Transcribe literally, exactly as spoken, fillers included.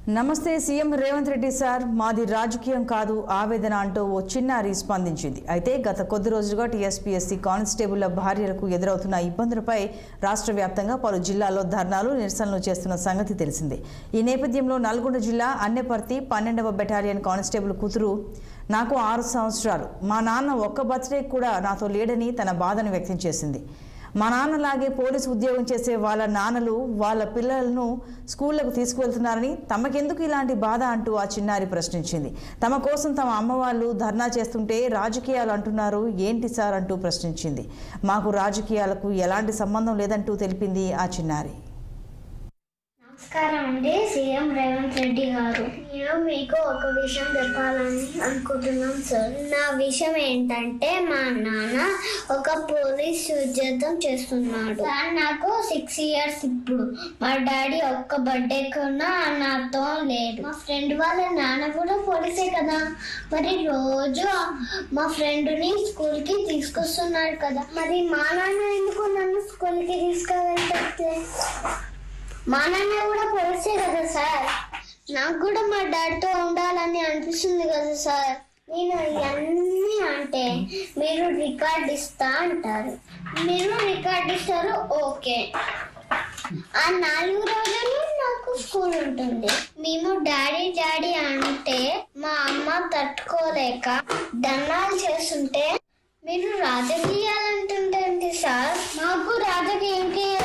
నమస్తే CM Revanth Reddy sir, మాది రాజకీయం కాదు ఆవేదన అంటూ ఓ చిన్నారి స్పందించింది. అయితే గత కొద్ది రోజులుగా టీఎస్పీఎస్సీ కానిస్టేబుళ్ల భార్యలకు ఎదురవుతున్న ఇబ్బందులపై రాష్ట్ర వ్యాప్తంగా పలు జిల్లాల్లో ధర్నాలు నిరసనలు చేస్తున్న సంగతి తెలిసిందే. ఈ నేపథ్యంలో నల్గొండ జిల్లా అన్నెపర్తి పన్నెండవ బెటాలియన్ కానిస్టేబుల్ కూతురు నాకు ఆరు సంవత్సరాలు మా నాన్న ఒక్క బర్త్డే కూడా నాతో లేడని తన బాధను వ్యక్తం చేసింది. మా నాన్నలాగే పోలీసు ఉద్యోగం చేసే వాళ్ళ నాన్నలు వాళ్ళ పిల్లలను స్కూళ్లకు తీసుకువెళ్తున్నారని తమకెందుకు ఇలాంటి బాధ అంటూ ఆ చిన్నారి ప్రశ్నించింది. తమ కోసం తమ అమ్మ వాళ్ళు ధర్నా చేస్తుంటే రాజకీయాలు అంటున్నారు ఏంటి సార్ అంటూ ప్రశ్నించింది. మాకు రాజకీయాలకు ఎలాంటి సంబంధం లేదంటూ తెలిపింది ఆ చిన్నారి. నమస్కారం అండి, సీఎం రేవంత్ రెడ్డి గారు. నేను మీకు ఒక విషయం చెప్పాలని అనుకుంటున్నాను సార్. నా విషయం ఏంటంటే మా నాన్న ఒక పోలీస్ ఉద్యోగం చేస్తున్నాడు సార్. నాకు సిక్స్ ఇయర్స్ ఇప్పుడు. మా డాడీ ఒక్క బర్త్డే కన్నా నాతో లేడు. మా ఫ్రెండ్ వాళ్ళ నాన్న కూడా పోలీసే కదా, మరి రోజు మా ఫ్రెండ్ని స్కూల్కి తీసుకొస్తున్నాడు కదా, మరి మా నాన్న ఎందుకు నన్ను స్కూల్కి తీసుకెళ్తే? మా నాన్న కూడా పోలీసే కదా సార్. నాకు కూడా మా డాడీతో ఉండాలని అనిపిస్తుంది కదా సార్. నేను ఇవన్నీ అంటే మీరు రికార్డ్ ఇస్తా అంటారు, మీరు రికార్డ్ ఇస్తారు, ఓకే. ఆ నాలుగు రోజులు నాకు స్కూల్ ఉంటుంది. మేము డాడీ డాడీ అంటే మా అమ్మ తట్టుకోలేక ధర్నాలు చేస్తుంటే మీరు రాజకీయాలు అంటుంటండి సార్. మాకు రాజకీయంకి